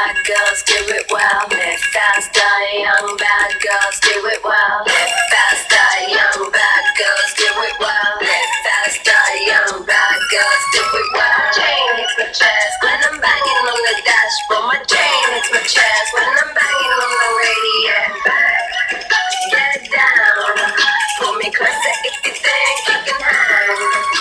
bad girls do it well. Live faster, young bad girls do it well. Live faster, young bad girls do it well. Live faster, young bad girls do it well. Chain hits my chest when I'm banging on the dashboard. My chain hits my chest when I'm banging on the radio. Get down, pull me closer if you think you can hang.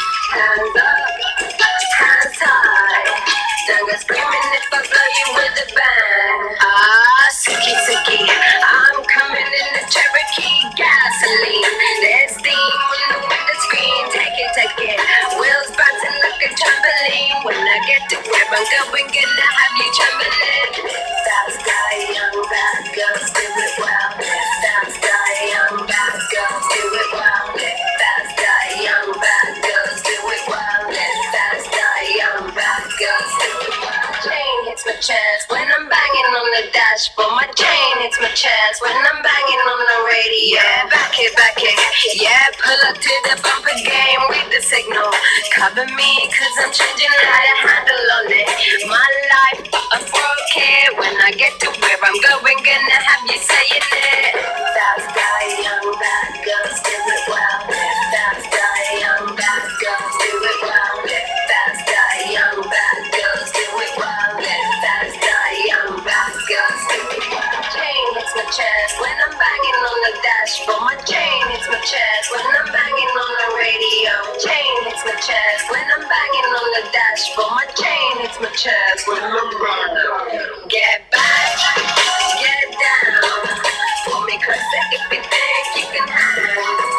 Hands up, hands high. Don't go screaming if I blow you with a bang. Ah, Suki Suki, I'm coming in the Cherokee gasoline. There's steam on the window screen. Take it. Wheels bouncing like a trampoline. When I get to where I'm going, gonna have you trembling. Fast guy, young bad girls do it well. Fast guy, young bad girls do it well. Fast guy, young bad girls do it well. Fast guy, young bad girls do it well. Chain hits my chest when I'm banging on the dashboard. My chain hits my chest when I'm banging on the radio. Yeah, back it. Yeah, pull up to the bumper game with the signal. Cover me, cause I'm changing how to handle on it. My life, I broke it. When I get to where I'm going, gonna have you saying it. Fast guy, young bad girls do it well. Fast guy, young bad girls do it well. Fast guy, young bad girls do it well. Fast guy, young bad girls do it well. Chain hits my chest when I'm banging on the dashboard. My chain hits my chest when I'm banging on the radio. Chain hits my chest when I'm banging on the dashboard. My chain hits my chest when I'm banging. Get back, get down. Pull me closer if you think you can hang.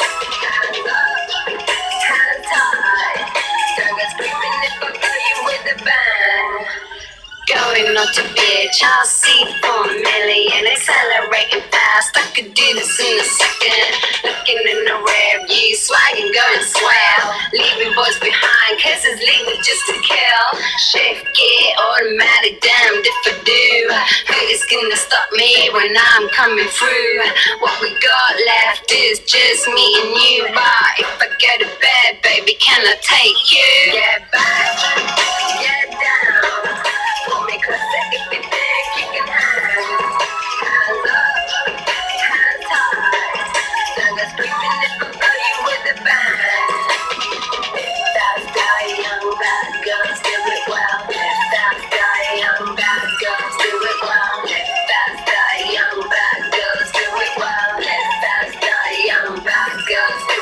Hands up, hands high. Don't go screaming if I blow you with a bang. Going on to bitch, I'll see for a million. Accelerating fast, I could do this in a second. Looking in the rear view, swagging, going swell. Leaving boys behind, cause it's legal just to kill. Shift gear, automatic, damned if I do. Who is gonna stop me when I'm coming through? What we got left is just me and you. But if I go to bed, baby, can I take you? Get back, get down. Pull me closer if you think you can hang. Hands up, hands high. Don't go screaming if I blow you with a bang. Fast guy, young bad girls do it well. Fast guy, young bad girls do it well. Fast guy, young bad girls do it well. Fast guy, young bad girls do it well.